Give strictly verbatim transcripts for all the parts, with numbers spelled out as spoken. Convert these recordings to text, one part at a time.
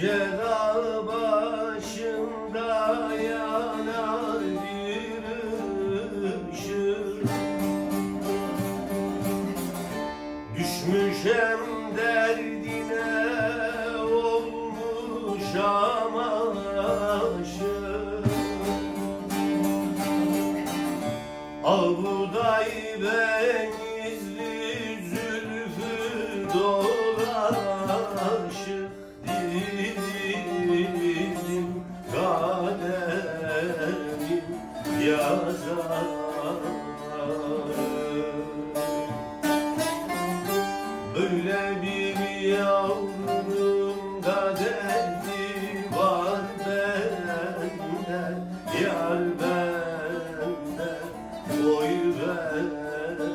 Yüce dağ başında yanar bir ışık. Düşmüşem derdine, olmuşam aşık. Ağbuday benizli zülfü dolaşık. Dilim kaderim yazar. Böyle bir yavrunun da derdi var bende, yar bende, oy bende.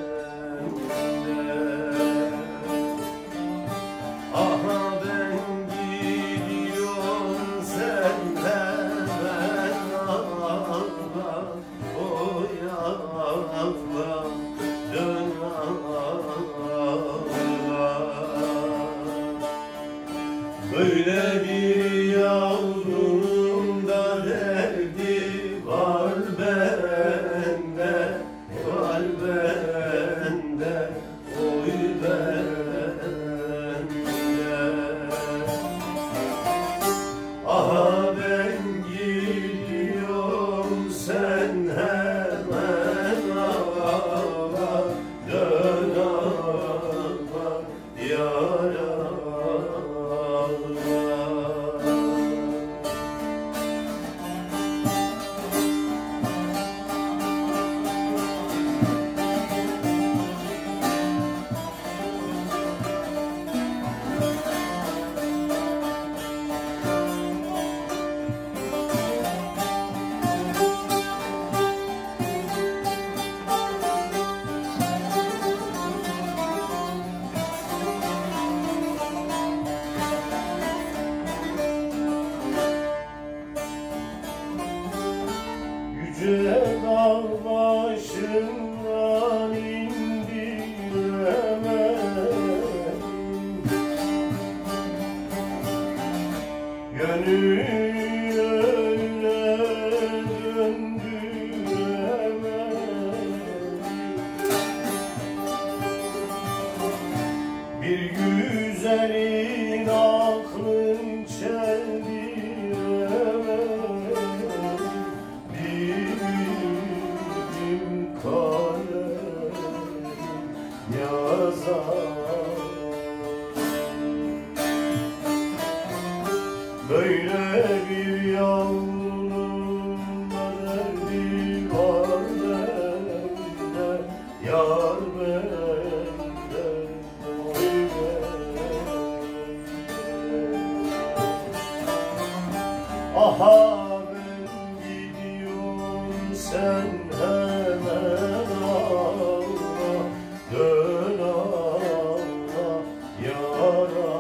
Aha ben gidiyorum, sen hemen ağla, oy ağla, dön ağla. Böyle bir yavrunun da derdi var bende, var bende, oy bende. Aha ben gidiyorum, sen hemen ağla, dön ağla, yara. Yüce dağ başından indiremem, gönülle döndüremem. Bir güzelin aklın çeldiremem. Böyle bir yavrunun da derdi var bende, yar bende, oy bende. Aha ben gidiyorum, sen hemen ağla, dön ağla, yara.